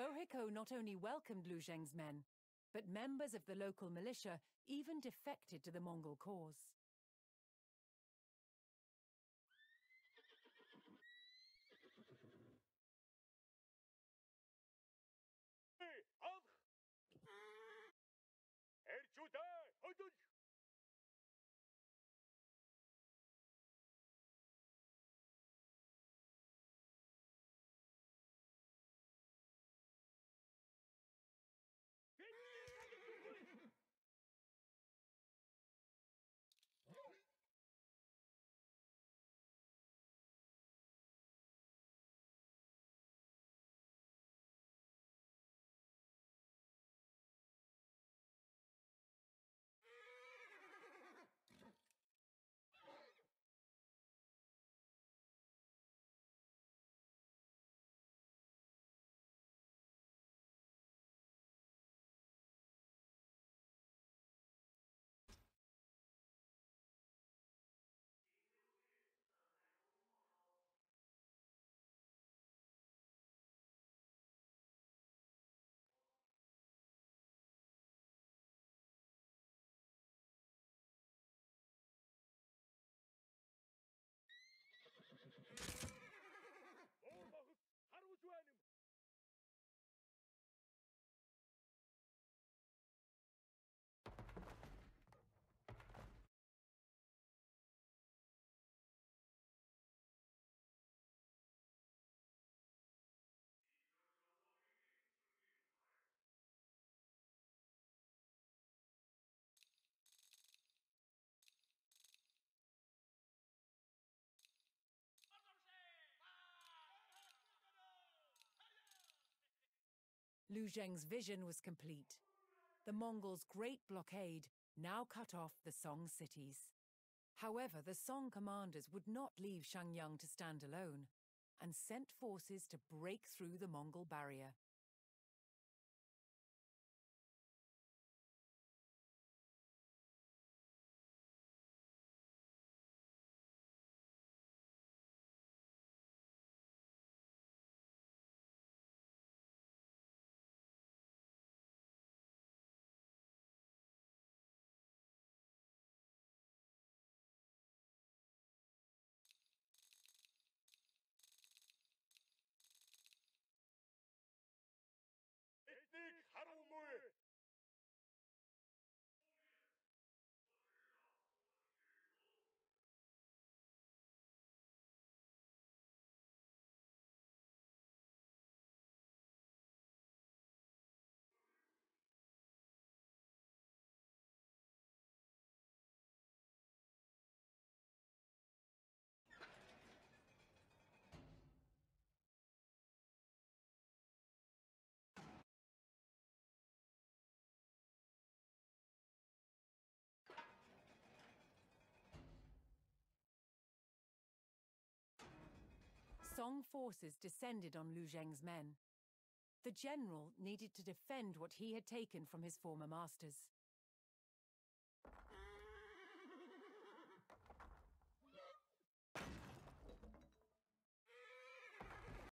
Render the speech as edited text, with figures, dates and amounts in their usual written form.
Bohiko not only welcomed Lu Zheng's men, but members of the local militia even defected to the Mongol cause. Lu Zheng's vision was complete. The Mongols' great blockade now cut off the Song cities. However, the Song commanders would not leave Xiangyang to stand alone and sent forces to break through the Mongol barrier. Song forces descended on Lu Zheng's men. The general needed to defend what he had taken from his former masters.